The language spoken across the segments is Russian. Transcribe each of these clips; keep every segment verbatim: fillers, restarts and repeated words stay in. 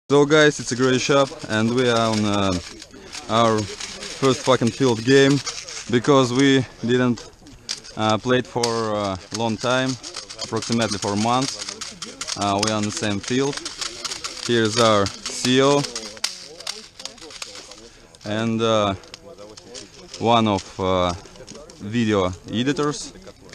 So guys, it's a great shop and we are on uh, our first fucking field game because we didn't uh, play it for a long time, approximately for a month. Uh, we are on the same field. Here's our C E O and uh, one of uh, video editors.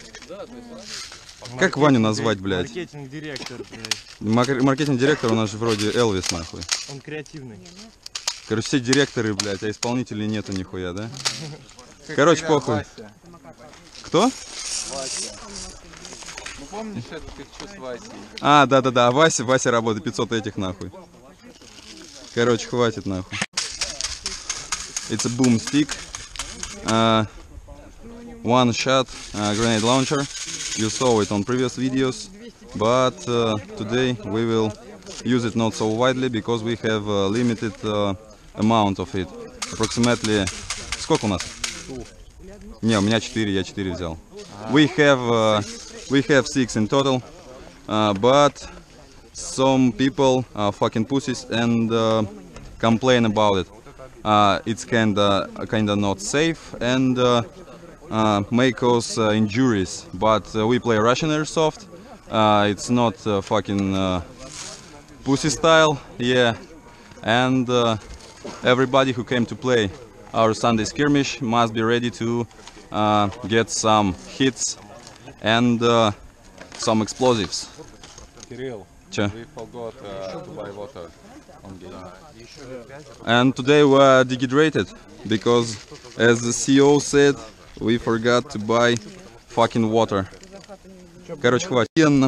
Как Ваню назвать, блядь? Маркетинг-директор, блядь. Маркетинг-директор, у нас же вроде Элвис, нахуй. Он креативный. Короче, все директоры, блядь, а исполнителей нету нихуя, да? Короче, похуй. Кто? Вася. Ну помнишь эту пикчу с Васей? А, да-да-да, Вася, Вася работает, пятьсот этих, нахуй. Короче, хватит, нахуй. It's a boom stick. Uh, one shot uh, grenade launcher. You saw it on previous videos, but uh, today we will use it not so widely because we have a limited uh, amount of it. Approximately... Сколько у нас? Не, у меня четыре, я четыре взял. We have uh, we have six in total, uh, but some people are fucking pussies and uh, complain about it. Uh, it's kinda kinda not safe and uh, uh, may cause uh, injuries. But uh, we play Russian airsoft. Uh, it's not uh, fucking uh, pussy style, yeah. And uh, everybody who came to play our Sunday skirmish must be ready to uh, get some hits and uh, some explosives. Кирилл, Че? we forgot uh, to buy water on game. And today we are dehydrated because, as the C E O said, we forgot to buy fucking water. Короче, хватит.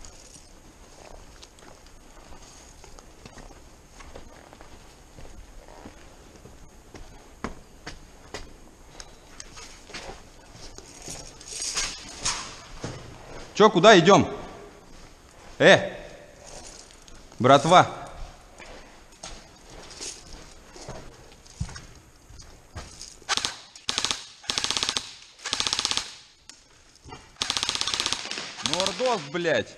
Чё, куда идем? Э, братва. Нордос, блядь.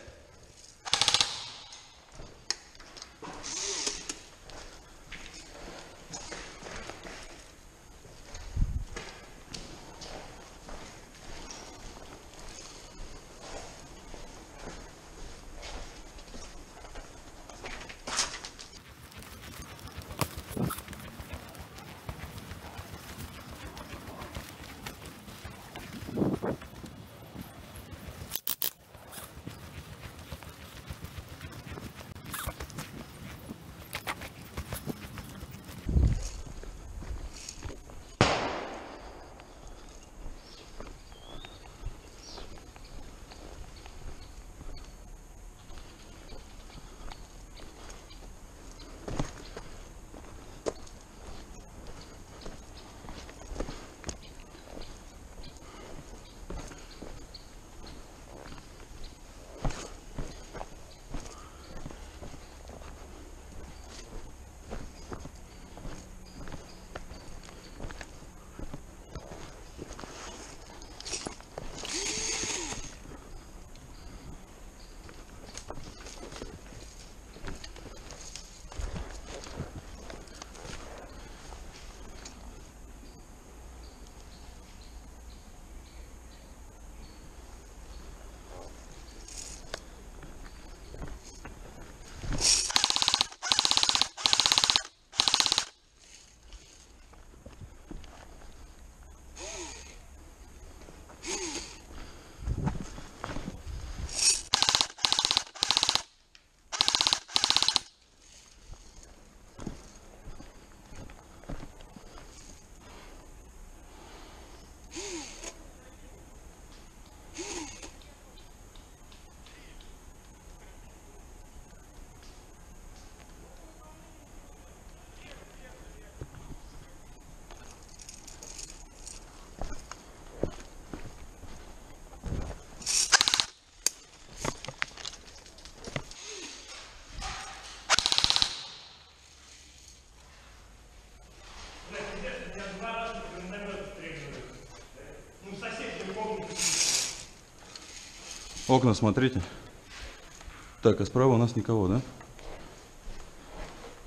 Окна смотрите. Так, а справа у нас никого, да?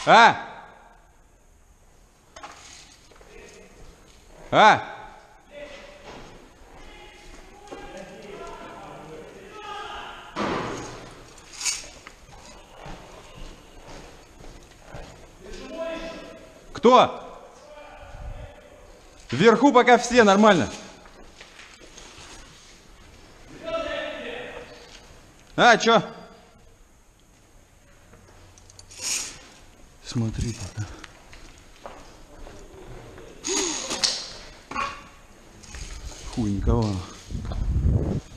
А! А! Кто? Вверху пока все, нормально. А, чё? Смотри пока. Хуй, никого.